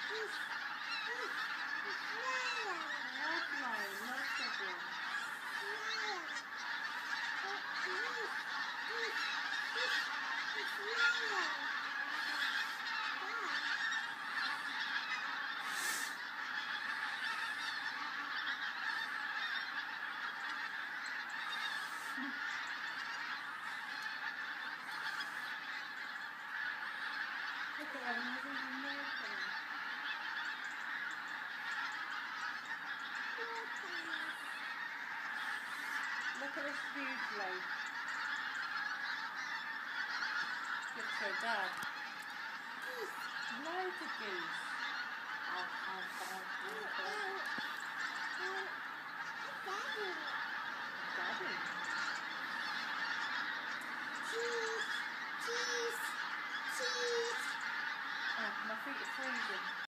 Look at him, he's even milking. Look at this huge loaf. Give it to her dad. Loads of geese. Daddy. Cheese, cheese, cheese. Oh, my feet are freezing.